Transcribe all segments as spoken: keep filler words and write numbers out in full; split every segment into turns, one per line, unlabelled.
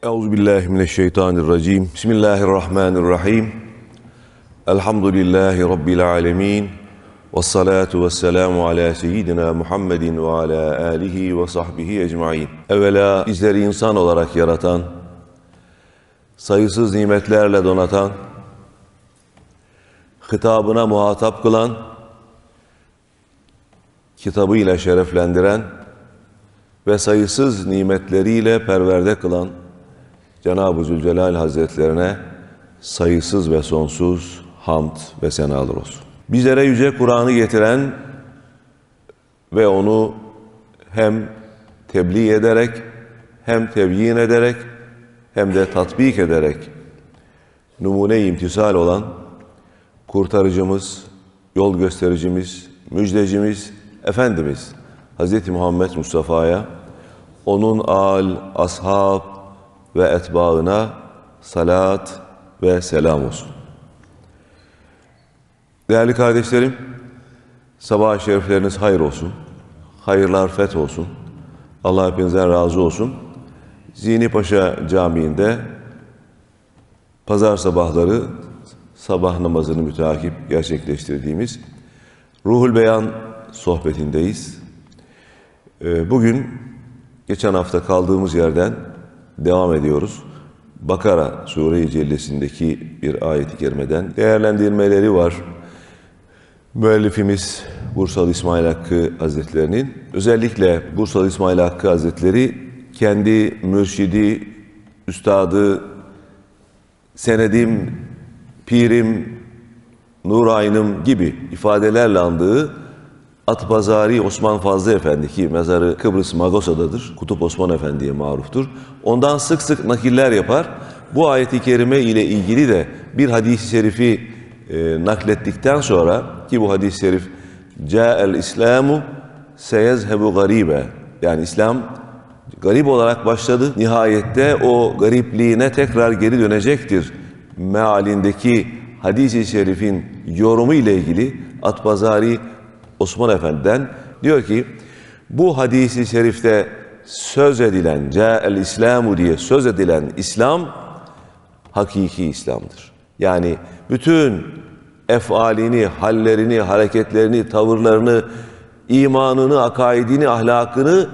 Euzubillahimineşşeytanirracim. Bismillahirrahmanirrahim. Elhamdülillahi Rabbil alemin. Vessalatu vesselamu ala seyyidina Muhammedin ve ala alihi ve sahbihi ecmain. Evvela bizleri insan olarak yaratan, sayısız nimetlerle donatan, hitabına muhatap kılan, kitabıyla şereflendiren ve sayısız nimetleriyle perverde kılan Cenab-ı Zülcelal Hazretlerine sayısız ve sonsuz hamd ve senalar olsun. Bizlere Yüce Kur'an'ı getiren ve onu hem tebliğ ederek, hem tebyin ederek, hem de tatbik ederek numune-i imtisal olan kurtarıcımız, yol göstericimiz, müjdecimiz, Efendimiz Hz. Muhammed Mustafa'ya, onun âl, ashab ve etbaına salat ve selam olsun. Değerli kardeşlerim, sabah-ı şerifleriniz hayır olsun, hayırlar feth olsun, Allah hepinizden razı olsun. Zihni Paşa Camii'nde pazar sabahları sabah namazını müteakip gerçekleştirdiğimiz Ruhul Beyan sohbetindeyiz. Bugün geçen hafta kaldığımız yerden devam ediyoruz. Bakara Sure-i Cellesi'ndeki bir ayet-i kerimeden değerlendirmeleri var. Müellifimiz Bursalı İsmail Hakkı Hazretleri'nin, özellikle Bursalı İsmail Hakkı Hazretleri kendi mürşidi, üstadı, senedim, pirim, nuraynım gibi ifadelerle andığı Atpazari Osman Fazlı Efendi, ki mezarı Kıbrıs Magosa'dadır, Kutup Osman Efendi'ye maruftur. Ondan sık sık nakiller yapar. Bu ayet-i kerime ile ilgili de bir hadis-i şerifi e, naklettikten sonra, ki bu hadis-i şerif Câ'el İslamu seyezhebu garibe, yani İslam garip olarak başladı, nihayette o garipliğine tekrar geri dönecektir mealindeki hadis-i şerifin yorumu ile ilgili Atpazari Osman Efendi'den diyor ki, bu hadis-i şerifte söz edilen, Câ'el İslamu diye söz edilen İslam, hakiki İslam'dır. Yani bütün efalini, hallerini, hareketlerini, tavırlarını, imanını, akaidini, ahlakını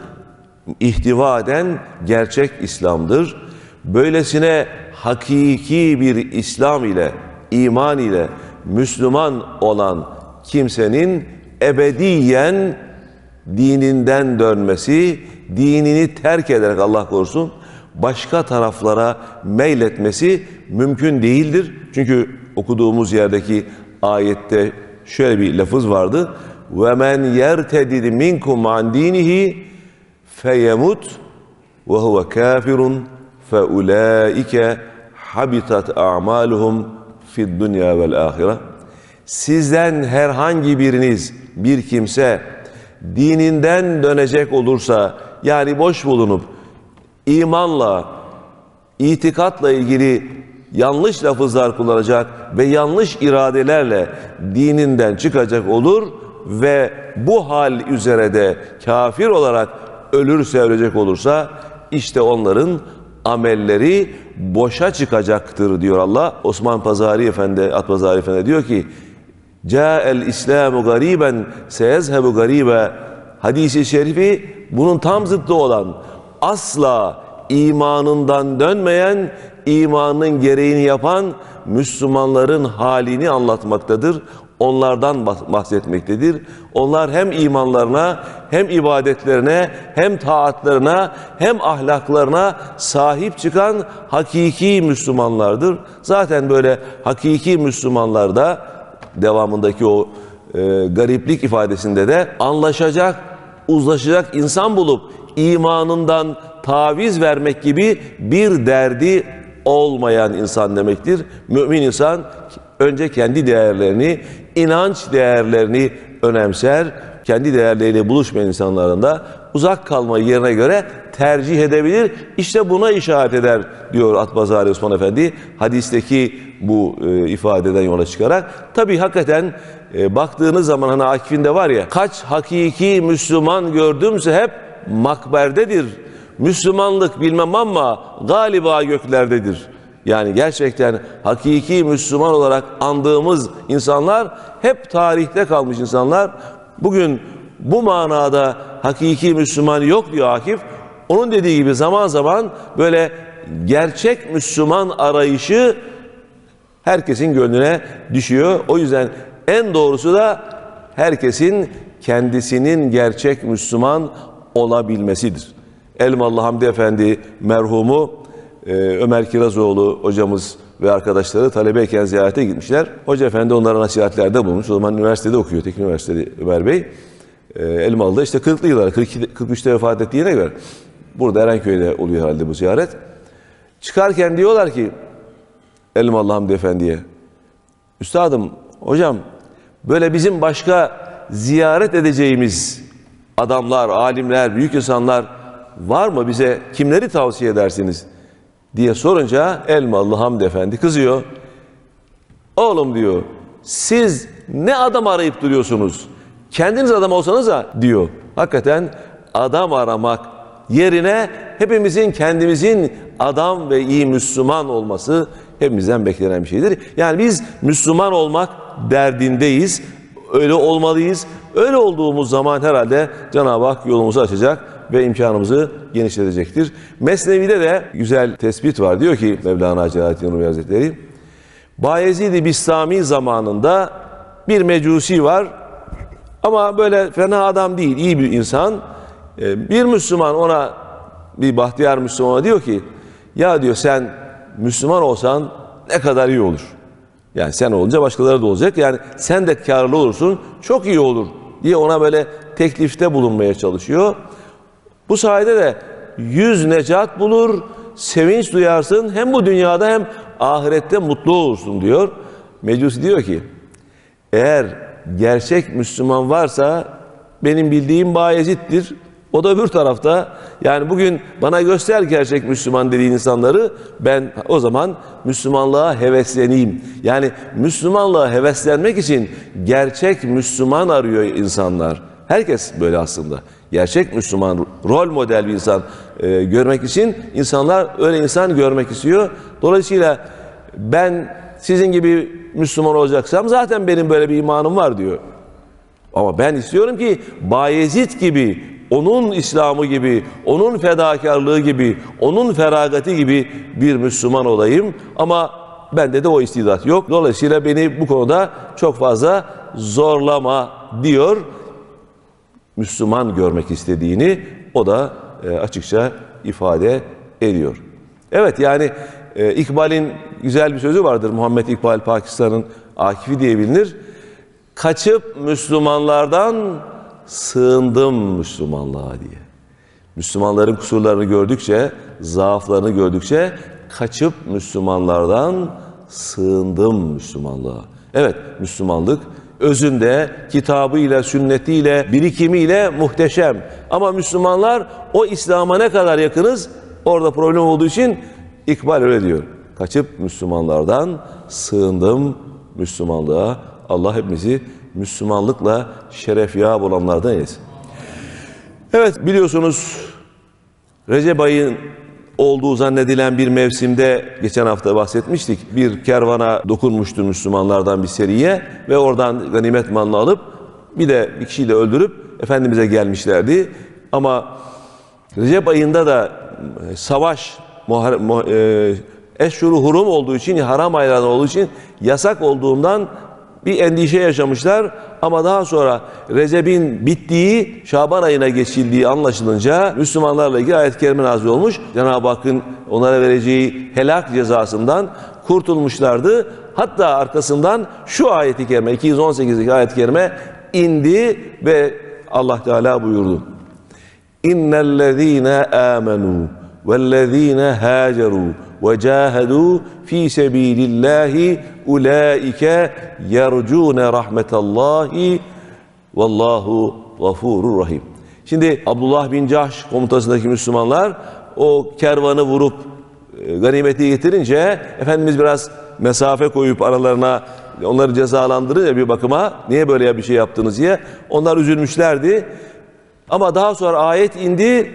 ihtiva eden gerçek İslam'dır. Böylesine hakiki bir İslam ile, iman ile Müslüman olan kimsenin ebediyen dininden dönmesi, dinini terk ederek Allah korusun başka taraflara meyletmesi mümkün değildir. Çünkü okuduğumuz yerdeki ayette şöyle bir lafız vardı. وَمَنْ يَرْتَدِدْ مِنْكُمْ عَنْ دِينِهِ فَيَمُتْ وَهُوَ كَافِرٌ فَاُولَٰئِكَ حَبِطَتْ أَعْمَالُهُمْ فِي الدُّنْيَا وَالْآخِرَةِ. Sizden herhangi biriniz, bir kimse dininden dönecek olursa, yani boş bulunup imanla, itikatla ilgili yanlış lafızlar kullanacak ve yanlış iradelerle dininden çıkacak olur ve bu hal üzere de kafir olarak ölürse, ölecek olursa, işte onların amelleri boşa çıkacaktır diyor Allah. Osman Pazari Efendi, Atpazari Efendi diyor ki, Câ'el İslamu gariben seyezhebu garibe hadisi şerifi bunun tam zıttı olan, asla imanından dönmeyen, imanın gereğini yapan Müslümanların halini anlatmaktadır. Onlardan bahsetmektedir. Onlar hem imanlarına, hem ibadetlerine, hem taatlarına, hem ahlaklarına sahip çıkan hakiki Müslümanlardır. Zaten böyle hakiki Müslümanlarda devamındaki o e, gariplik ifadesinde de anlaşacak, uzlaşacak insan bulup imanından taviz vermek gibi bir derdi olmayan insan demektir. Mümin insan önce kendi değerlerini, inanç değerlerini önemser. Kendi değerleriyle buluşmayan insanların da uzak kalmayı yerine göre tercih edebilir. İşte buna işaret eder diyor Atpazari Osman Efendi hadisteki bu e, ifadeden yola çıkarak. Tabii hakikaten e, baktığınız zaman hani Akif'inde var ya, kaç hakiki Müslüman gördümse hep makberdedir. Müslümanlık bilmem ama galiba göklerdedir. Yani gerçekten hakiki Müslüman olarak andığımız insanlar hep tarihte kalmış insanlar. Bugün bu manada hakiki Müslüman yok diyor Akif. Onun dediği gibi zaman zaman böyle gerçek Müslüman arayışı herkesin gönlüne düşüyor. O yüzden en doğrusu da herkesin kendisinin gerçek Müslüman olabilmesidir. Elmalı Hamdi Efendi merhumu e, Ömer Kirazoğlu hocamız ve arkadaşları talebeyken ziyarete gitmişler. Hoca Efendi onlara nasihatlerde bulmuş. O zaman üniversitede okuyor, Teknik Üniversitede Ömer Bey. E, Elmalı'da işte kırklı yıllar, kırk iki, kırk üçte vefat ettiğine göre burada Erenköy'de oluyor herhalde bu ziyaret. Çıkarken diyorlar ki Elmalı Hamdi Efendi'ye, üstadım, hocam böyle bizim başka ziyaret edeceğimiz adamlar, alimler, büyük insanlar var mı, bize kimleri tavsiye edersiniz diye sorunca Elmalı Hamdi Efendi kızıyor. Oğlum diyor, siz ne adam arayıp duruyorsunuz? Kendiniz adam olsanız da diyor. Hakikaten adam aramak yerine hepimizin kendimizin adam ve iyi Müslüman olması hepimizden beklenen bir şeydir. Yani biz Müslüman olmak derdindeyiz. Öyle olmalıyız. Öyle olduğumuz zaman herhalde Cenab-ı Hak yolumuzu açacak ve imkanımızı genişletecektir. Mesnevi'de de güzel tespit var. Diyor ki Mevlana Celaleddin Rumi Hazretleri, Bayezid-i Bistami zamanında bir mecusi var ama böyle fena adam değil, iyi bir insan. Bir Müslüman ona, bir bahtiyar Müslümana diyor ki, ya diyor sen Müslüman olsan ne kadar iyi olur. Yani sen olunca başkaları da olacak. Yani sen de kârlı olursun, çok iyi olur diye ona böyle teklifte bulunmaya çalışıyor. Bu sayede de yüz necat bulur, sevinç duyarsın. Hem bu dünyada hem ahirette mutlu olursun diyor. Mecusi diyor ki, eğer gerçek Müslüman varsa benim bildiğim Bayezid'dir. O da öbür tarafta. Yani bugün bana göster gerçek Müslüman dediğin insanları, ben o zaman Müslümanlığa hevesleneyim. Yani Müslümanlığa heveslenmek için gerçek Müslüman arıyor insanlar. Herkes böyle aslında. Gerçek Müslüman, rol model bir insan e, görmek için insanlar öyle insan görmek istiyor. Dolayısıyla ben sizin gibi Müslüman olacaksam zaten benim böyle bir imanım var diyor. Ama ben istiyorum ki Bayezid gibi, onun İslam'ı gibi, onun fedakarlığı gibi, onun feragati gibi bir Müslüman olayım. Ama bende de o istidat yok. Dolayısıyla beni bu konuda çok fazla zorlama diyor. Müslüman görmek istediğini o da e, açıkça ifade ediyor. Evet, yani e, İkbal'in güzel bir sözü vardır. Muhammed İkbal, Pakistan'ın Akifi diye bilinir. Kaçıp Müslümanlardan sığındım Müslümanlığa diye. Müslümanların kusurlarını gördükçe, zaaflarını gördükçe kaçıp Müslümanlardan sığındım Müslümanlığa. Evet, Müslümanlık özünde kitabıyla, sünnetiyle, birikimiyle muhteşem. Ama Müslümanlar o İslam'a ne kadar yakınız, orada problem olduğu için İkbal öyle diyor. Kaçıp Müslümanlardan sığındım Müslümanlığa. Allah hepimizi Müslümanlıkla şeref yâb olanlardan eylesin. Evet, biliyorsunuz Recep ayın olduğu zannedilen bir mevsimde geçen hafta bahsetmiştik. Bir kervana dokunmuştu Müslümanlardan bir seriye ve oradan ganimet malını alıp bir de bir kişiyi de öldürüp Efendimiz'e gelmişlerdi. Ama Recep ayında da savaş eşhur-u hurum olduğu için, haram ayları olduğu için yasak olduğundan bir endişe yaşamışlar. Ama daha sonra Recep'in bittiği, Şaban ayına geçildiği anlaşılınca Müslümanlarla ilgili ayet-i kerime nazil olmuş. Cenab-ı Hakk'ın onlara vereceği helak cezasından kurtulmuşlardı. Hatta arkasından şu ayet-i kerime, iki yüz on sekizdeki ayet-i kerime indi ve Allah Teala buyurdu. İnnellezîne âmenû vellezîne hâcerû ve câhedû fî sebîlillâhi ulaike yercûne rahmetallahi vallahu gafurur rahim. Şimdi Abdullah bin Cahş komutasındaki Müslümanlar o kervanı vurup e, ganimeti getirince Efendimiz biraz mesafe koyup aralarına onları cezalandırınca bir bakıma niye böyle bir şey yaptınız diye onlar üzülmüşlerdi. Ama daha sonra ayet indi.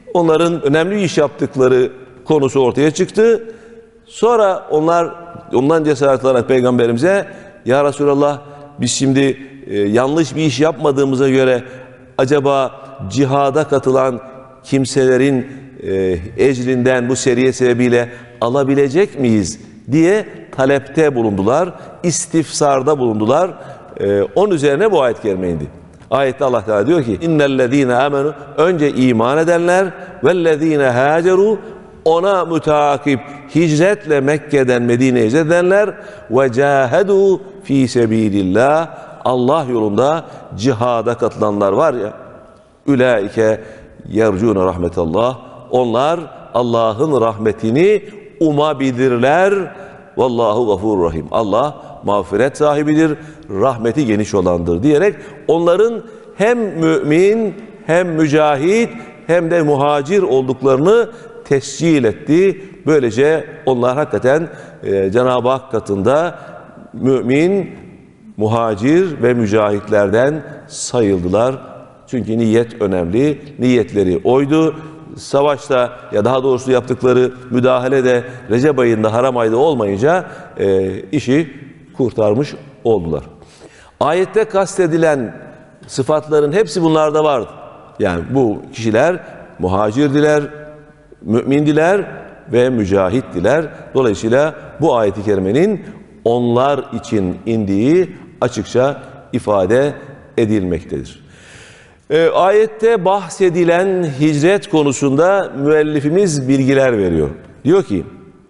Onların önemli bir iş yaptıkları konusu ortaya çıktı. Sonra onlar ondan cesaret alarak Peygamberimize, ya Resulallah biz şimdi e, yanlış bir iş yapmadığımıza göre acaba cihada katılan kimselerin e, ecrinden bu seriye sebebiyle alabilecek miyiz diye talepte bulundular, istifsarda bulundular. E, onun üzerine bu ayet kerime indi. Ayette Allah Teala diyor ki innellezîne amenu, önce iman edenler, vellezîne hâceru, ona müteakip hicretle Mekke'den Medine'ye hicret edenler, ve câhedû fî sebîlillah, Allah yolunda cihada katılanlar var ya, ulaike yercûne rahmetallah, onlar Allah'ın rahmetini umabilirler. Vallahu gafurur rahim. Allah mağfiret sahibidir, rahmeti geniş olandır diyerek onların hem mümin hem mücahit hem de muhacir olduklarını tescil etti. Böylece onlar hakikaten e, Cenab-ı Hak katında mümin, muhacir ve mücahitlerden sayıldılar. Çünkü niyet önemli. Niyetleri oydu. Savaşta, ya daha doğrusu yaptıkları müdahale de Recep ayında, haram ayda olmayınca e, işi kurtarmış oldular. Ayette kastedilen sıfatların hepsi bunlarda vardı. Yani bu kişiler muhacirdiler, mümindiler ve mücahittiler. Dolayısıyla bu ayet-i kerimenin onlar için indiği açıkça ifade edilmektedir. E, ayette bahsedilen hicret konusunda müellifimiz bilgiler veriyor. Diyor ki,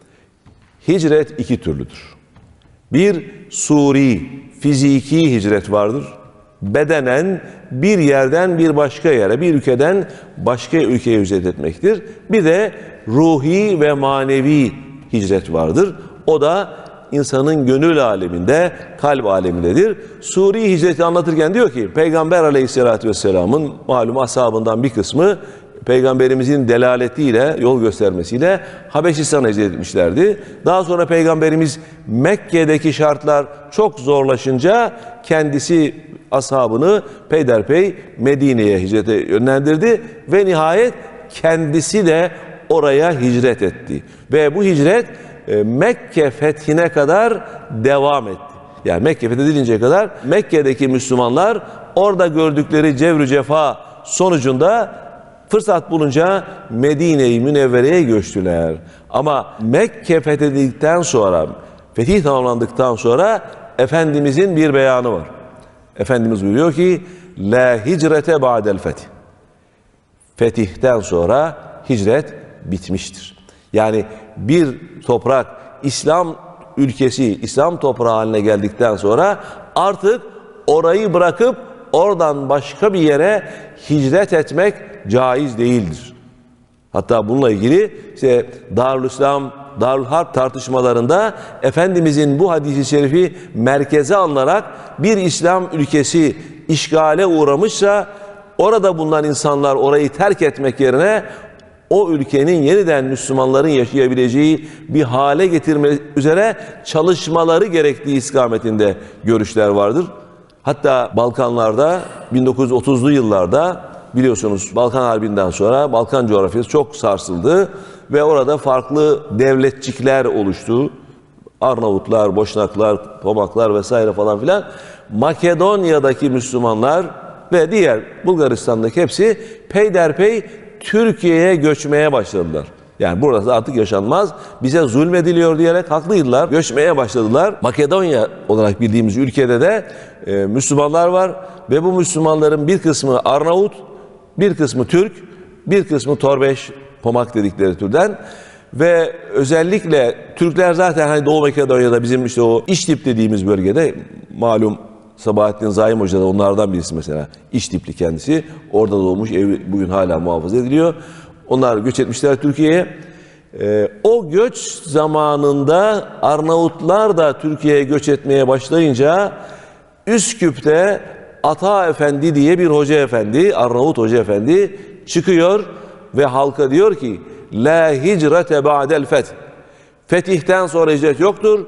hicret iki türlüdür. Bir, suri, fiziki hicret vardır. Bedenen bir yerden bir başka yere, bir ülkeden başka ülkeye hicret etmektir. Bir de ruhi ve manevi hicret vardır. O da insanın gönül aleminde, kalp alemindedir. Suri hicreti anlatırken diyor ki, Peygamber Aleyhisselatü Vesselam'ın malum ashabından bir kısmı Peygamberimizin delaletiyle, yol göstermesiyle Habeşistan'a hicret etmişlerdi. Daha sonra Peygamberimiz Mekke'deki şartlar çok zorlaşınca kendisi ashabını peyderpey Medine'ye hicrete yönlendirdi ve nihayet kendisi de oraya hicret etti. Ve bu hicret Mekke fethine kadar devam etti. Yani Mekke fethedilinceye kadar Mekke'deki Müslümanlar orada gördükleri cevr-ü cefa sonucunda fırsat bulunca Medine-i Münevvere'ye göçtüler. Ama Mekke fethedildikten sonra, fetih tamamlandıktan sonra Efendimizin bir beyanı var. Efendimiz buyuruyor ki, la hicrete ba'del fetih. Fetihten sonra hicret bitmiştir. Yani bir toprak İslam ülkesi, İslam toprağı haline geldikten sonra artık orayı bırakıp oradan başka bir yere hicret etmek caiz değildir. Hatta bununla ilgili işte Darülislam, Darülharp tartışmalarında Efendimizin bu hadisi şerifi merkeze alınarak bir İslam ülkesi işgale uğramışsa orada bulunan insanlar orayı terk etmek yerine o ülkenin yeniden Müslümanların yaşayabileceği bir hale getirme üzere çalışmaları gerektiği istikametinde görüşler vardır. Hatta Balkanlarda bin dokuz yüz otuzlu yıllarda biliyorsunuz Balkan Harbi'nden sonra Balkan coğrafyası çok sarsıldı ve orada farklı devletçikler oluştu. Arnavutlar, Boşnaklar, Pomaklar vesaire falan filan. Makedonya'daki Müslümanlar ve diğer Bulgaristan'daki hepsi peyderpey Türkiye'ye göçmeye başladılar. Yani burası artık yaşanmaz, bize zulmediliyor diyerek haklıydılar. Göçmeye başladılar. Makedonya olarak bildiğimiz ülkede de e, Müslümanlar var ve bu Müslümanların bir kısmı Arnavut, bir kısmı Türk, bir kısmı Torbeş, Pomak dedikleri türden. Ve özellikle Türkler zaten hani Doğu Makedonya'da bizim işte o İştip dediğimiz bölgede malum Sabahattin Zaim Hoca da onlardan birisi mesela. İştipli kendisi. Orada doğmuş, evi bugün hala muhafaza ediliyor. Onlar göç etmişler Türkiye'ye. Ee, o göç zamanında Arnavutlar da Türkiye'ye göç etmeye başlayınca Üsküp'te Ata Efendi diye bir hoca efendi, Arnavut hoca efendi çıkıyor ve halka diyor ki la hicrete ba'del feth. Fetihten sonra hicret yoktur.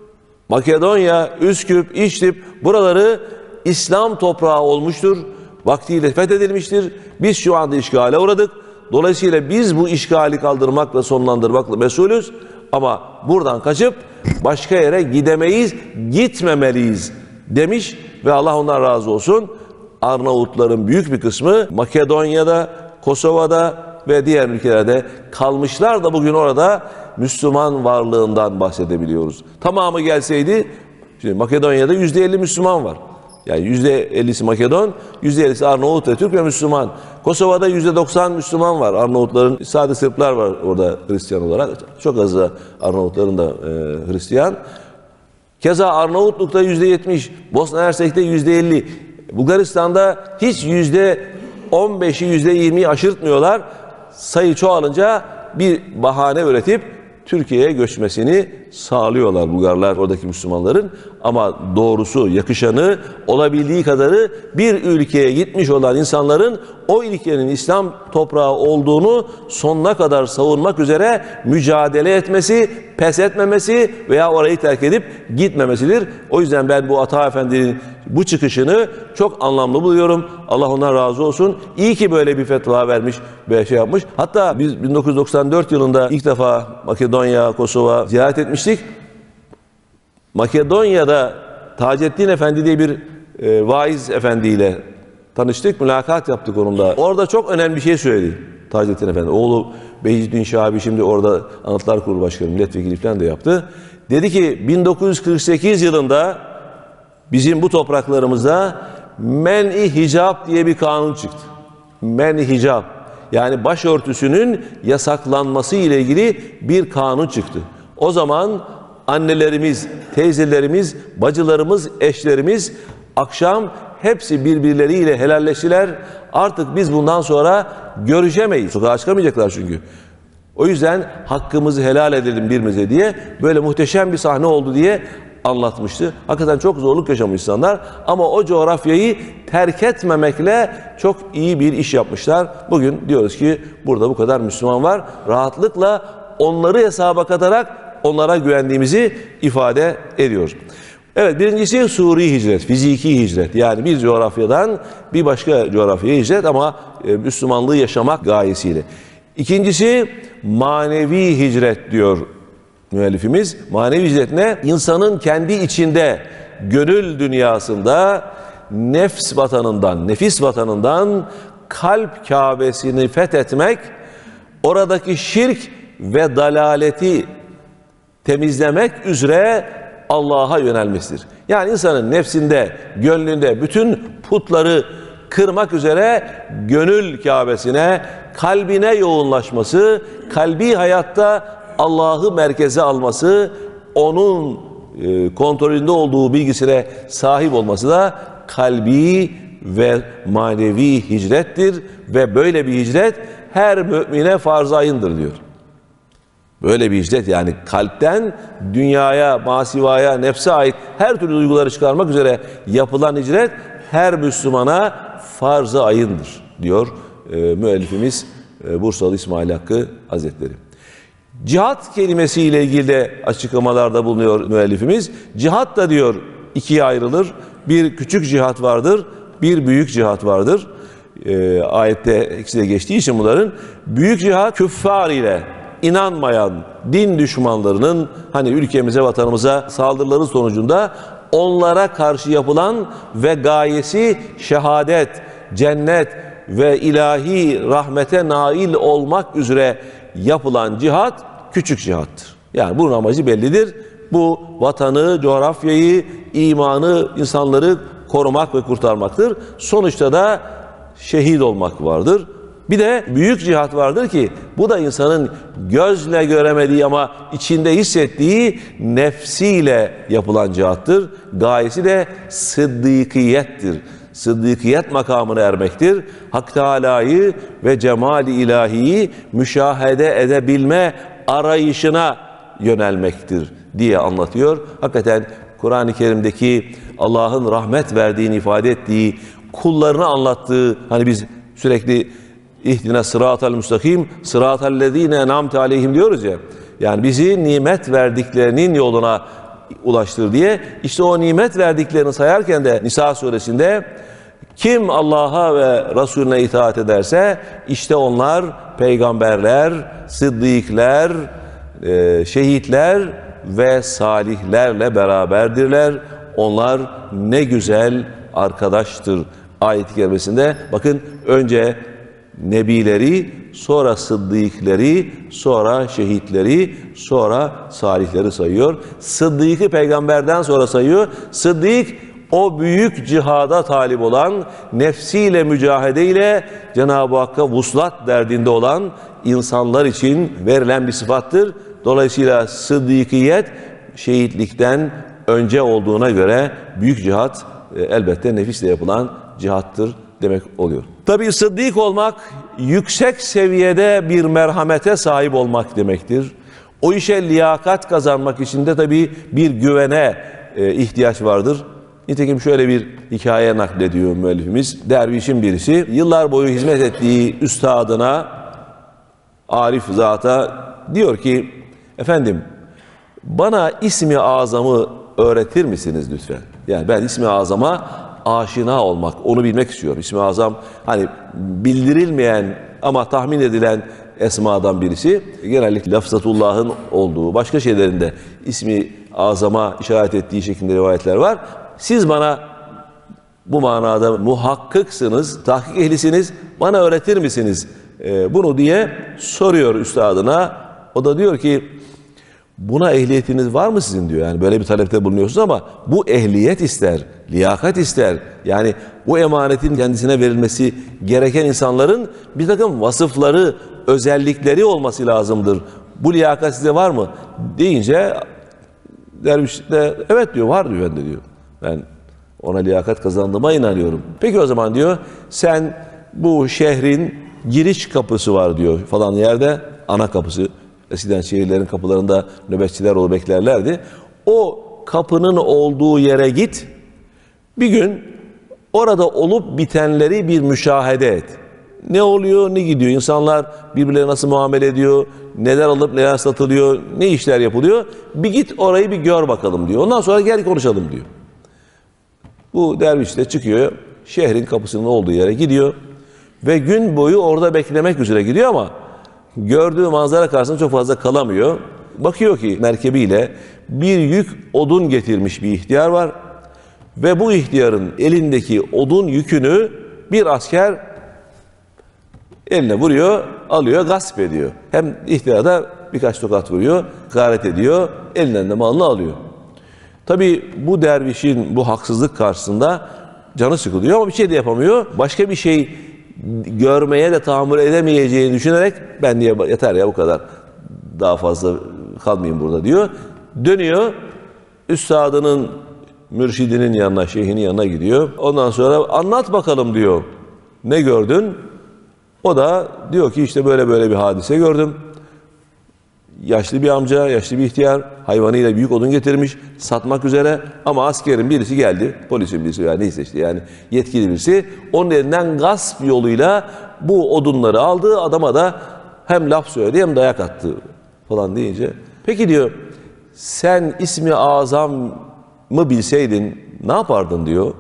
Makedonya, Üsküp, İştip buraları İslam toprağı olmuştur. Vaktiyle fethedilmiştir. Biz şu anda işgale uğradık. Dolayısıyla biz bu işgali kaldırmakla, sonlandırmakla mesulüz. Ama buradan kaçıp başka yere gidemeyiz, gitmemeliyiz demiş ve Allah ondan razı olsun. Arnavutların büyük bir kısmı Makedonya'da, Kosova'da ve diğer ülkelerde kalmışlar da bugün orada Müslüman varlığından bahsedebiliyoruz. Tamamı gelseydi, şimdi Makedonya'da yüzde elli Müslüman var. Yani yüzde ellisi Makedon, yüzde ellisi Arnavut ve Türk ve Müslüman. Kosova'da yüzde doksan Müslüman var. Arnavutların, sade Sırplar var orada Hristiyan olarak. Çok az da Arnavutların da e, Hristiyan. Keza Arnavutluk'ta yüzde yetmiş, Bosna Hersek'te yüzde elli. Bulgaristan'da hiç yüzde on beşi, yüzde yirmiyi aşırtmıyorlar. Sayı çoğalınca bir bahane üretip Türkiye'ye göçmesini sağlıyorlar Bulgarlar, oradaki Müslümanların. Ama doğrusu, yakışanı, olabildiği kadarı bir ülkeye gitmiş olan insanların o ülkenin İslam toprağı olduğunu sonuna kadar savunmak üzere mücadele etmesi, pes etmemesi veya orayı terk edip gitmemesidir. O yüzden ben bu Ata Efendi'nin bu çıkışını çok anlamlı buluyorum. Allah ondan razı olsun. İyi ki böyle bir fetva vermiş, böyle şey yapmış. Hatta biz bin dokuz yüz doksan dört yılında ilk defa Makedonya, Kosova ziyaret etmiştik. Makedonya'da Taceddin Efendi diye bir e, vaiz efendiyle tanıştık, mülakat yaptık onunla. Orada çok önemli bir şey söyledi Taceddin Efendi. Oğlu Beyciddin Şahabi şimdi orada Anıtlar Kurulu Başkanı, milletvekili falan da yaptı. Dedi ki bin dokuz yüz kırk sekiz yılında bizim bu topraklarımıza men-i hicab diye bir kanun çıktı. Men-i hicab. Yani başörtüsünün yasaklanması ile ilgili bir kanun çıktı. O zaman annelerimiz, teyzelerimiz, bacılarımız, eşlerimiz akşam hepsi birbirleriyle helalleştiler. Artık biz bundan sonra görüşemeyiz. Sokağa çıkamayacaklar çünkü. O yüzden hakkımızı helal edelim birbirimize diye böyle muhteşem bir sahne oldu diye anlatmıştı. Hakikaten çok zorluk yaşamış insanlar ama o coğrafyayı terk etmemekle çok iyi bir iş yapmışlar. Bugün diyoruz ki burada bu kadar Müslüman var. Rahatlıkla onları hesaba katarak onlara güvendiğimizi ifade ediyoruz. Evet, birincisi suri hicret, fiziki hicret. Yani bir coğrafyadan bir başka coğrafyaya hicret ama e, Müslümanlığı yaşamak gayesiyle. İkincisi manevi hicret diyor müellifimiz. Manevi hicret ne? İnsanın kendi içinde, gönül dünyasında nefs vatanından, nefis vatanından kalp Kâbesini fethetmek, oradaki şirk ve dalaleti temizlemek üzere Allah'a yönelmesidir. Yani insanın nefsinde, gönlünde bütün putları kırmak üzere gönül Kâbesine, kalbine yoğunlaşması, kalbi hayatta Allah'ı merkeze alması, onun e, kontrolünde olduğu bilgisine sahip olması da kalbi ve manevi hicrettir ve böyle bir hicret her mümine farz-ı ayındır diyor. Böyle bir hicret, yani kalpten dünyaya, masivaya, nefse ait her türlü duyguları çıkarmak üzere yapılan hicret her Müslümana farz-ı ayındır diyor e, müellifimiz e, Bursalı İsmail Hakkı Hazretleri. Cihat kelimesiyle ilgili de açıklamalarda bulunuyor müellifimiz. Cihat da diyor ikiye ayrılır. Bir küçük cihat vardır, bir büyük cihat vardır. E, ayette ikisi de geçtiği için bunların. Büyük cihat küffar ile, inanmayan din düşmanlarının hani ülkemize, vatanımıza saldırıları sonucunda onlara karşı yapılan ve gayesi şehadet, cennet ve ilahi rahmete nail olmak üzere yapılan cihat küçük cihattır. Yani bunun amacı bellidir. Bu vatanı, coğrafyayı, imanı, insanları korumak ve kurtarmaktır. Sonuçta da şehit olmak vardır. Bir de büyük cihat vardır ki bu da insanın gözle göremediği ama içinde hissettiği nefsiyle yapılan cihattır. Gayesi de sıddıkiyettir. Sıddıkiyet makamına ermektir. Hak Teâlâ'yı ve cemal-i ilahiyi müşahede edebilme arayışına yönelmektir diye anlatıyor. Hakikaten Kur'an-ı Kerim'deki Allah'ın rahmet verdiğini ifade ettiği, kullarını anlattığı, hani biz sürekli İhdina sıratal müstakim sıratallezine en'amte aleyhim diyoruz ya. Yani bizi nimet verdiklerinin yoluna ulaştır diye. İşte o nimet verdiklerini sayarken de Nisa suresinde Kim Allah'a ve Resulüne itaat ederse işte onlar peygamberler, sıddıklar, e, şehitler ve salihlerle beraberdirler. Onlar ne güzel arkadaştır. Ayet-i kerimesinde bakın önce nebileri, sonra sıddıkleri, sonra şehitleri, sonra salihleri sayıyor. Sıddık'ı peygamberden sonra sayıyor. Sıddık o büyük cihada talip olan, nefsiyle mücahedeyle Cenab-ı Hakk'a vuslat derdinde olan insanlar için verilen bir sıfattır. Dolayısıyla sıddıkiyet şehitlikten önce olduğuna göre büyük cihat e, elbette nefisle yapılan cihattır demek oluyor. Tabii sıddık olmak yüksek seviyede bir merhamete sahip olmak demektir. O işe liyakat kazanmak için de tabii bir güvene e, ihtiyaç vardır. Nitekim şöyle bir hikaye naklediyor müellifimiz. Dervişin birisi yıllar boyu hizmet ettiği üstadına, arif zata diyor ki, efendim bana ismi azamı öğretir misiniz lütfen? Yani ben ismi azama aşina olmak, onu bilmek istiyorum. İsmi azam hani bildirilmeyen ama tahmin edilen esmadan birisi. Genellikle lafzatullah'ın olduğu, başka şeylerinde ismi azama işaret ettiği şeklinde rivayetler var. Siz bana bu manada muhakkıksınız, tahkik ehlisiniz, bana öğretir misiniz e, bunu diye soruyor üstadına. O da diyor ki, buna ehliyetiniz var mı sizin diyor. Yani böyle bir talepte bulunuyorsunuz ama bu ehliyet ister, liyakat ister. Yani bu emanetin kendisine verilmesi gereken insanların bir takım vasıfları, özellikleri olması lazımdır. Bu liyakat size var mı deyince derviş de evet diyor, var diyor, ben de diyor. Ben ona liyakat kazandığıma inanıyorum. Peki o zaman diyor, sen bu şehrin giriş kapısı var diyor falan yerde, ana kapısı. Eskiden şehirlerin kapılarında nöbetçiler onu beklerlerdi. O kapının olduğu yere git. Bir gün orada olup bitenleri bir müşahede et. Ne oluyor, ne gidiyor? İnsanlar birbirlerine nasıl muamele ediyor? Neler alıp neler satılıyor? Ne işler yapılıyor? Bir git orayı bir gör bakalım diyor. Ondan sonra gel konuşalım diyor. Bu derviş de çıkıyor. Şehrin kapısının olduğu yere gidiyor. Ve gün boyu orada beklemek üzere gidiyor ama gördüğü manzara karşısında çok fazla kalamıyor. Bakıyor ki merkebiyle bir yük odun getirmiş bir ihtiyar var. Ve bu ihtiyarın elindeki odun yükünü bir asker eline vuruyor, alıyor, gasp ediyor. Hem ihtiyara da birkaç tokat vuruyor, gayret ediyor, elinden de malını alıyor. Tabii bu dervişin bu haksızlık karşısında canı sıkılıyor ama bir şey de yapamıyor. Başka bir şey görmeye de tahammül edemeyeceğini düşünerek ben diye yeter ya bu kadar, daha fazla kalmayayım burada diyor. Dönüyor üstadının, mürşidinin yanına, şeyhinin yanına gidiyor. Ondan sonra anlat bakalım diyor. Ne gördün? O da diyor ki işte böyle böyle bir hadise gördüm. Yaşlı bir amca, yaşlı bir ihtiyar hayvanıyla büyük odun getirmiş satmak üzere ama askerin birisi geldi, polisin birisi yani neyse işte yani yetkili birisi onun elinden gasp yoluyla bu odunları aldı, adama da hem laf söyledi hem dayak attı falan deyince, peki diyor sen ismi azam mı bilseydin ne yapardın diyor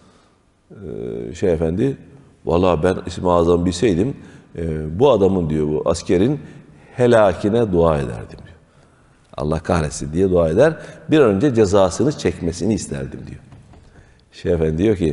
ee, şey efendi, vallahi ben ismi azam bilseydim e, bu adamın diyor, bu askerin helakine dua ederdim diyor. Allah kahretsin diye dua eder. Bir an önce cezasını çekmesini isterdim diyor. Şeyh Efendi diyor ki,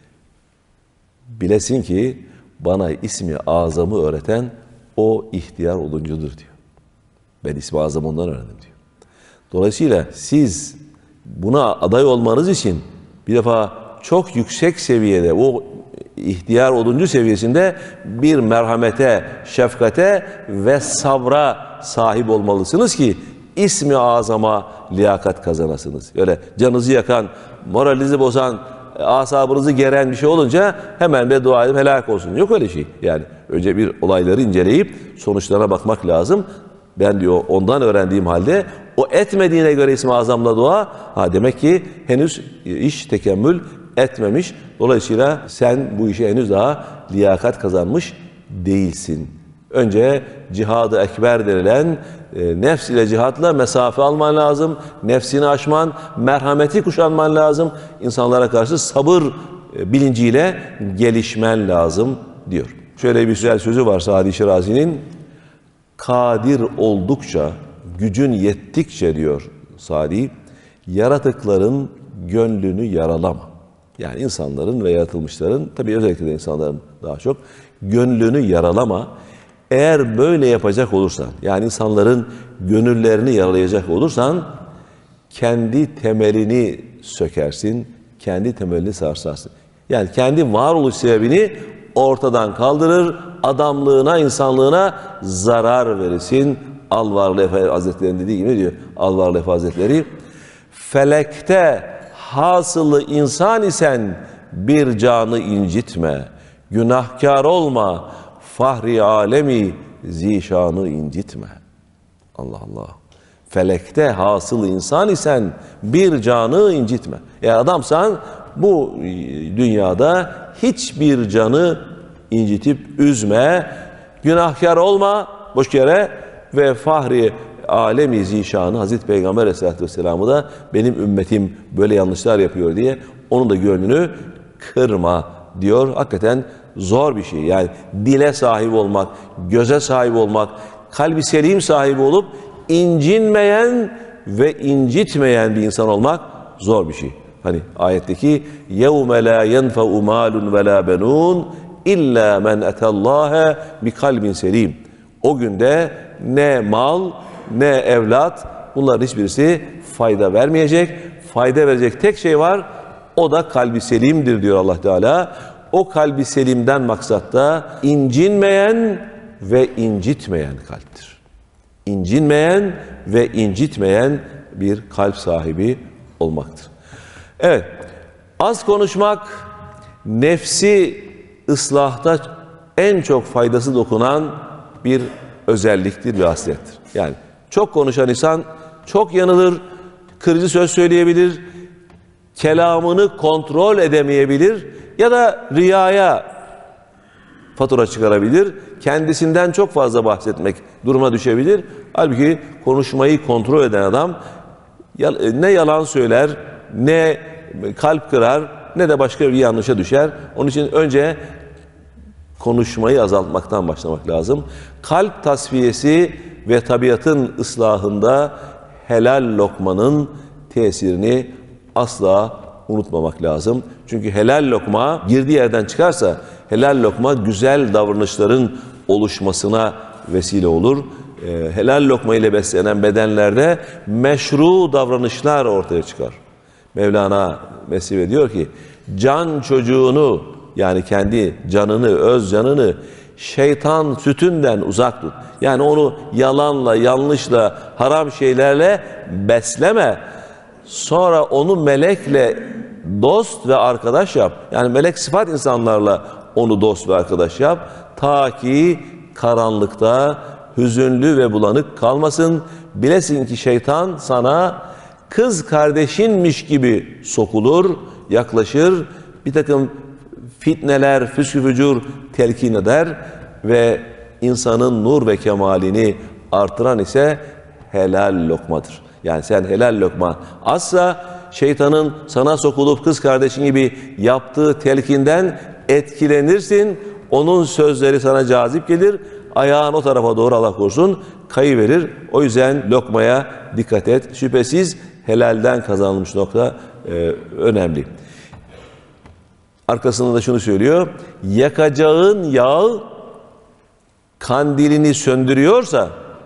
bilesin ki bana ismi azamı öğreten o ihtiyar oduncudur diyor. Ben ismi azamı ondan öğrendim diyor. Dolayısıyla siz buna aday olmanız için bir defa çok yüksek seviyede, o ihtiyar oduncu seviyesinde bir merhamete, şefkate ve sabra sahip olmalısınız ki ismi azama liyakat kazanasınız. Öyle canınızı yakan, moralinizi bozan, asabınızı geren bir şey olunca hemen de dua edip helak olsun. Yok öyle şey. Yani önce bir olayları inceleyip sonuçlarına bakmak lazım. Ben diyor ondan öğrendiğim halde o etmediğine göre ismi azamla dua, ha demek ki henüz iş tekemmül etmemiş. Dolayısıyla sen bu işe henüz daha liyakat kazanmış değilsin. Önce cihad-ı ekber denilen e, nefs ile cihatla mesafe alman lazım. Nefsini aşman, merhameti kuşanman lazım. İnsanlara karşı sabır bilinciyle gelişmen lazım diyor. Şöyle bir güzel sözü var Sadi Şirazi'nin. Kadir oldukça, gücün yettikçe diyor Sadi, yaratıkların gönlünü yaralama. Yani insanların ve yaratılmışların, tabii özellikle de insanların daha çok, gönlünü yaralama. Eğer böyle yapacak olursan, yani insanların gönüllerini yaralayacak olursan, kendi temelini sökersin, kendi temelini sarsarsın. Yani kendi varoluş sebebini ortadan kaldırır, adamlığına, insanlığına zarar verirsin. Alvarlı Efe Hazretleri'nin dediği gibi diyor Alvarlı Efe Hazretleri. Felekte hasılı insan isen bir canı incitme, günahkar olma, fahri alemi zişanı incitme. Allah Allah. Felekte hasılı insan isen bir canı incitme. Eğer adamsan bu dünyada hiçbir canı incitip üzme, günahkar olma boş yere ve fahri alemi zişanı Hazreti Peygamber Aleyhisselatü Vesselam'ı da benim ümmetim böyle yanlışlar yapıyor diye onun da gönlünü kırma diyor. Hakikaten zor bir şey. Yani dile sahip olmak, göze sahip olmak, kalbi selim sahibi olup incinmeyen ve incitmeyen bir insan olmak zor bir şey. Hani ayetteki يَوْمَ لَا يَنْفَعُ مَالٌ وَلَا بَنُونَ اِلَّا مَنْ اَتَى اللّٰهَ بِقَلْبٍ selim. O günde ne mal, ne evlat, bunların hiçbirisi fayda vermeyecek. Fayda verecek tek şey var, o da kalbi selimdir diyor Allah Teala. O kalbi selimden maksat da incinmeyen ve incitmeyen kalptir. İncinmeyen ve incitmeyen bir kalp sahibi olmaktır. Evet, az konuşmak nefsi ıslahta en çok faydası dokunan bir özelliktir ve haslettir. Yani çok konuşan insan çok yanılır, kırıcı söz söyleyebilir, kelamını kontrol edemeyebilir ya da riyaya fatura çıkarabilir, kendisinden çok fazla bahsetmek duruma düşebilir. Halbuki konuşmayı kontrol eden adam ne yalan söyler, ne kalp kırar, ne de başka bir yanlışa düşer. Onun için önce konuşmayı azaltmaktan başlamak lazım. Kalp tasfiyesi ve tabiatın ıslahında helal lokmanın tesirini asla unutmamak lazım. Çünkü helal lokma girdiği yerden çıkarsa helal lokma güzel davranışların oluşmasına vesile olur. E, helal lokma ile beslenen bedenlerde meşru davranışlar ortaya çıkar. Mevlana Mesnevi'de diyor ki can çocuğunu, yani kendi canını, öz canını şeytan sütünden uzak tut. Yani onu yalanla, yanlışla, haram şeylerle besleme. Sonra onu melekle dost ve arkadaş yap. Yani melek sıfat insanlarla onu dost ve arkadaş yap. Ta ki karanlıkta hüzünlü ve bulanık kalmasın. Bilesin ki şeytan sana kız kardeşinmiş gibi sokulur, yaklaşır. Bir takım fitneler, füskü fücur telkin eder ve insanın nur ve kemalini artıran ise helal lokmadır. Yani sen helal lokma azsa şeytanın sana sokulup kız kardeşin gibi yaptığı telkinden etkilenirsin. Onun sözleri sana cazip gelir. Ayağın o tarafa doğru Allah korusun kayıverir. O yüzden lokmaya dikkat et. Şüphesiz helalden kazanılmış nokta e, önemli. Arkasında da şunu söylüyor. Yakacağın yağ kandilini söndürüyorsa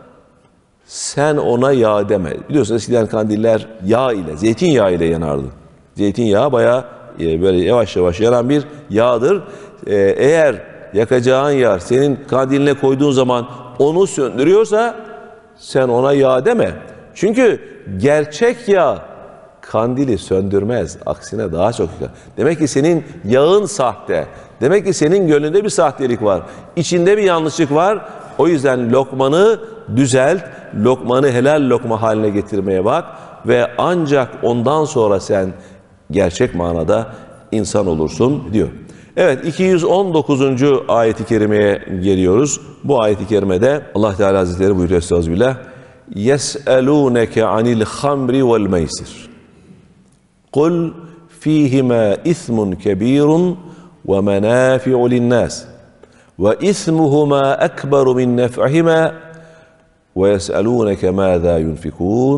sen ona yağ deme. Biliyorsunuz eskiden kandiller yağ ile, zeytinyağı ile yanardı. Zeytinyağı bayağı e, böyle yavaş yavaş yanan bir yağdır. E, eğer yakacağın yağ senin kandiline koyduğun zaman onu söndürüyorsa sen ona yağ deme. Çünkü gerçek yağ kandili söndürmez. Aksine daha çok yakar. Demek ki senin yağın sahte. Demek ki senin gönlünde bir sahtelik var. İçinde bir yanlışlık var. O yüzden lokmanı düzelt. Lokmanı helal lokma haline getirmeye bak. Ve ancak ondan sonra sen gerçek manada insan olursun diyor. Evet, iki yüz on dokuzuncu ayet-i kerimeye geliyoruz. Bu ayet-i kerimede Allah Teala Hazretleri buyuruyor Estağfirullah. يَسْأَلُونَكَ عَنِ الْخَمْرِ وَالْمَيْسِرِ قُلْ فِيهِمَا اِثْمٌ كَب۪يرٌ وَمَنَافِعُ لِلنَّاسِ وَاِثْمُهُمَا اَكْبَرُ مِنْ نَفْعِهِمَا وَيَسْأَلُونَكَ مَاذَا يُنْفِكُونَ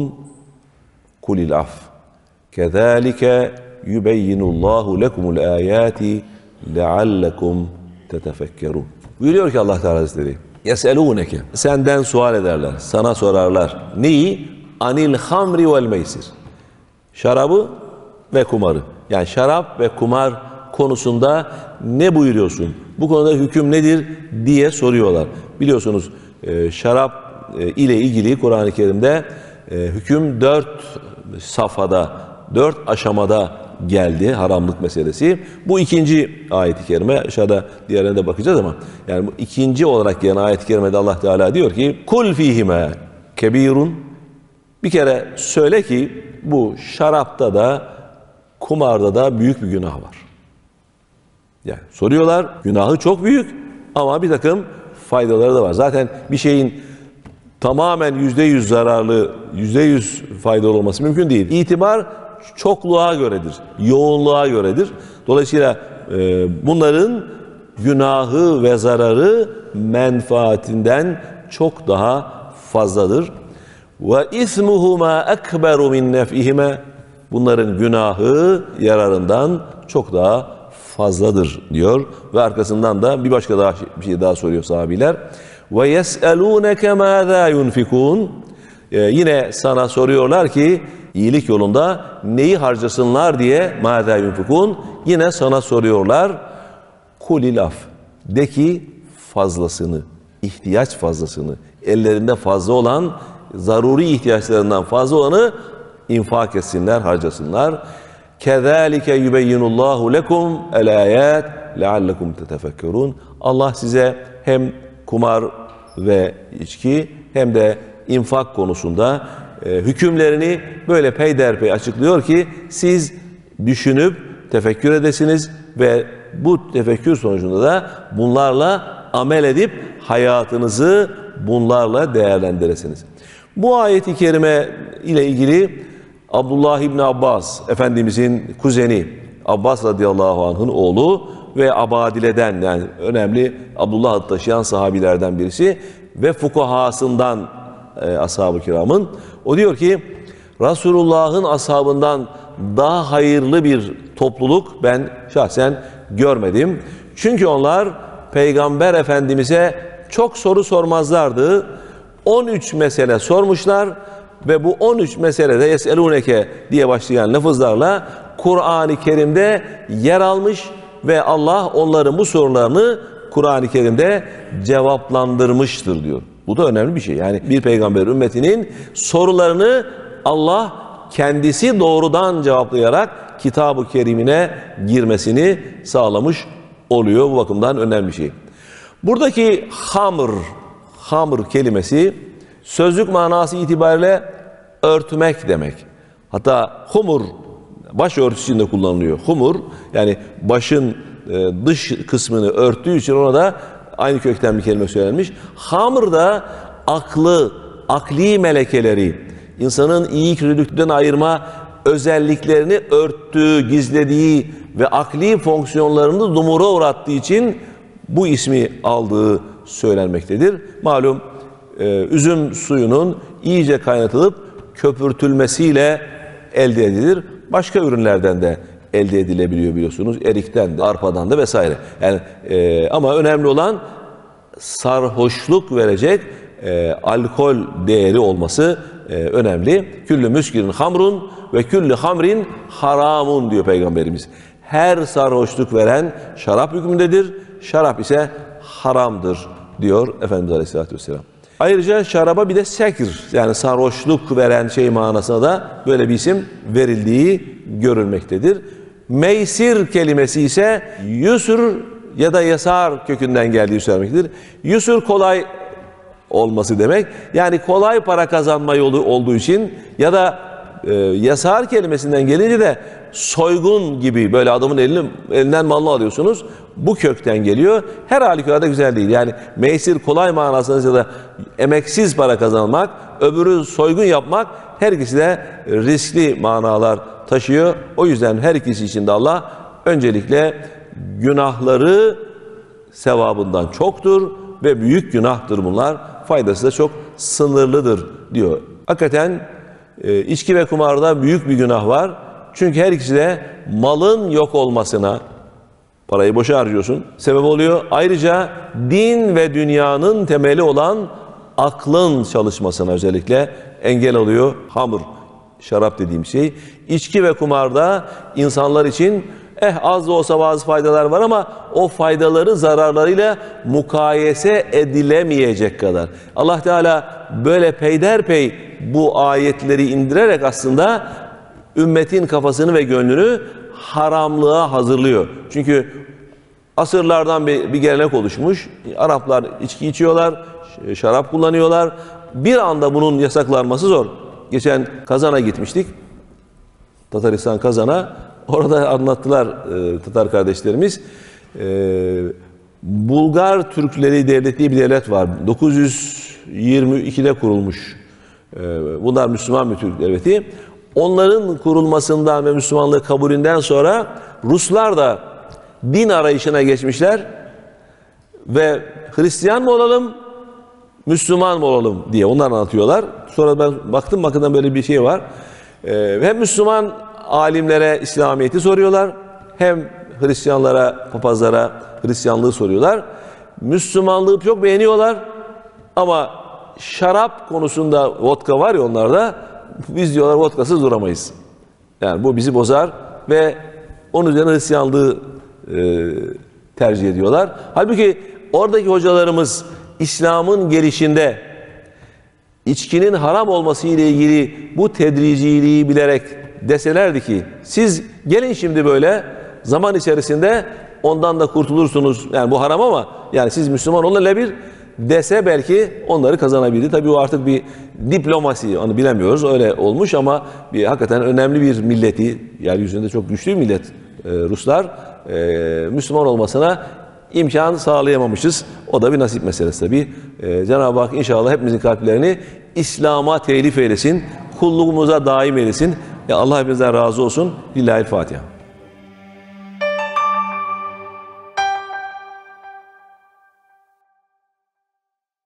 قُلِ الْعَفْوَ كَذَٰلِكَ يُبَيِّنُ اللّٰهُ لَكُمُ الْآيَاتِ لَعَلَّكُمْ تَتَفَكَّرُونَ. Buyuruyor ki Allah Teala Hazretleri, يَسْأَلُونَكَ, senden sual ederler, sana sorarlar. Neyi? Anil hamri vel meysir. Şarabı ve kumarı. Yani şarap ve kumar konusunda ne buyuruyorsun? Bu konuda hüküm nedir diye soruyorlar. Biliyorsunuz e, şarap e, ile ilgili Kur'an-ı Kerim'de e, hüküm dört safhada, dört aşamada geldi, haramlık meselesi. Bu ikinci ayet-i kerime, aşağıda diğerlerine de bakacağız ama yani bu ikinci olarak gelen ayet-i kerimede Allah Teala diyor ki kul fihime kebirun, bir kere söyle ki bu şarapta da kumarda da büyük bir günah var. Yani soruyorlar, günahı çok büyük ama bir takım faydaları da var. Zaten bir şeyin tamamen yüzde yüz zararlı, yüzde yüz faydalı olması mümkün değil. İtibar çokluğa göredir, yoğunluğa göredir. Dolayısıyla e, bunların günahı ve zararı menfaatinden çok daha fazladır. Ve ismuhuma ekberu min nef'ihime, bunların günahı yararından çok daha fazladır diyor ve arkasından da bir başka daha bir şey daha soruyor sahabiler. Ve yes'elûneke mâzâ yunfikûn, ee, yine sana soruyorlar ki iyilik yolunda neyi harcasınlar diye, mâzâ yunfikûn, yine sana soruyorlar. Kulil af, de ki fazlasını, ihtiyaç fazlasını, ellerinde fazla olan, zaruri ihtiyaçlarından fazla olanı infak etsinler, harcasınlar. Kezalike yubeyyinullahu lekum el ayat leallekum tetefekkerun. Allah size hem kumar ve içki hem de infak konusunda e, hükümlerini böyle peyderpey açıklıyor ki siz düşünüp tefekkür edesiniz ve bu tefekkür sonucunda da bunlarla amel edip hayatınızı bunlarla değerlendiresiniz. Bu ayet-i kerime ile ilgili Abdullah İbni Abbas, Efendimizin kuzeni, Abbas radıyallahu anh'ın oğlu ve Abadile'den, yani önemli Abdullah adı taşıyan sahabilerden birisi ve fukahasından e, ashab-ı kiramın. O diyor ki Resulullah'ın ashabından daha hayırlı bir topluluk ben şahsen görmedim. Çünkü onlar Peygamber Efendimiz'e çok soru sormazlardı. on üç mesele sormuşlar ve bu on üç meselede yeselûneke diye başlayan lafızlarla Kur'an-ı Kerim'de yer almış ve Allah onların bu sorularını Kur'an-ı Kerim'de cevaplandırmıştır diyor. Bu da önemli bir şey. Yani bir peygamber ümmetinin sorularını Allah kendisi doğrudan cevaplayarak Kitab-ı Kerim'ine girmesini sağlamış oluyor. Bu bakımdan önemli bir şey. Buradaki hamr, hamr kelimesi sözlük manası itibariyle örtmek demek. Hatta humur baş örtüsünde kullanılıyor. Humur yani başın e, dış kısmını örttüğü için ona da aynı kökten bir kelime söylenmiş. Hamr da aklı, akli melekeleri, insanın iyi kötülükten ayırma özelliklerini örttüğü, gizlediği ve akli fonksiyonlarını dumura uğrattığı için bu ismi aldığı söylenmektedir. Malum e, üzüm suyunun iyice kaynatılıp köpürtülmesiyle elde edilir. Başka ürünlerden de elde edilebiliyor biliyorsunuz. Erikten de, arpadan da vesaire. Yani e, ama önemli olan sarhoşluk verecek e, alkol değeri olması e, önemli. Küllü müskirin hamrun ve küllü hamrin haramun diyor Peygamberimiz. Her sarhoşluk veren şarap hükmündedir. Şarap ise haramdır diyor Efendimiz Aleyhisselatü Vesselam. Ayrıca şaraba bir de sekir, yani sarhoşluk veren şey manasına da böyle bir isim verildiği görülmektedir. Meysir kelimesi ise yusur ya da yasar kökünden geldiği söylenmektedir. Yusur kolay olması demek. Yani kolay para kazanma yolu olduğu için ya da e, yasar kelimesinden gelince de soygun gibi böyle adamın elini, elinden malını alıyorsunuz. Bu kökten geliyor. Her halükarda güzel değil. Yani meysir kolay manasında ya da emeksiz para kazanmak, öbürü soygun yapmak her ikisi de riskli manalar taşıyor. O yüzden her ikisi için de Allah öncelikle günahları sevabından çoktur ve büyük günahtır bunlar. Faydası da çok sınırlıdır diyor. Hakikaten e, içki ve kumarda büyük bir günah var. Çünkü her ikisi de malın yok olmasına, parayı boşa harcıyorsun, sebep oluyor. Ayrıca din ve dünyanın temeli olan aklın çalışmasına özellikle engel oluyor. Hamur, şarap dediğim şey. İçki ve kumarda insanlar için eh az da olsa bazı faydalar var ama o faydaları zararlarıyla mukayese edilemeyecek kadar. Allah Teala böyle peyderpey bu ayetleri indirerek aslında ümmetin kafasını ve gönlünü haramlığa hazırlıyor. Çünkü asırlardan bir, bir gelenek oluşmuş. Araplar içki içiyorlar, şarap kullanıyorlar. Bir anda bunun yasaklanması zor. Geçen Kazan'a gitmiştik. Tataristan Kazan'a. Orada anlattılar e, Tatar kardeşlerimiz. E, Bulgar Türkleri Devleti diye bir devlet var. dokuz yüz yirmi ikide kurulmuş. E, bunlar Müslüman bir Türk devleti. Onların kurulmasından ve Müslümanlığı kabulünden sonra Ruslar da din arayışına geçmişler ve Hristiyan mı olalım, Müslüman mı olalım diye onlar anlatıyorlar. Sonra ben baktım bakımdan böyle bir şey var. Ee, hem Müslüman alimlere İslamiyet'i soruyorlar, hem Hristiyanlara, papazlara Hristiyanlığı soruyorlar. Müslümanlığı çok beğeniyorlar ama şarap konusunda vodka var ya onlarda, biz diyorlar vodkasız duramayız. Yani bu bizi bozar ve onun üzerine Hristiyanlığı e, tercih ediyorlar. Halbuki oradaki hocalarımız İslam'ın gelişinde içkinin haram olması ile ilgili bu tedriciliği bilerek deselerdi ki siz gelin şimdi böyle zaman içerisinde ondan da kurtulursunuz. Yani bu haram ama yani siz Müslüman olun hele bir dese belki onları kazanabilirdi. Tabii o artık bir diplomasi, onu bilemiyoruz. Öyle olmuş ama bir hakikaten önemli bir milleti, yeryüzünde çok güçlü bir millet e, Ruslar, e, Müslüman olmasına imkan sağlayamamışız. O da bir nasip meselesi tabii. E, Cenab-ı Hak inşallah hepimizin kalplerini İslam'a telif eylesin, kulluğumuza daim eylesin. Ya Allah hepinizden razı olsun. Lillahi'l-Fatiha.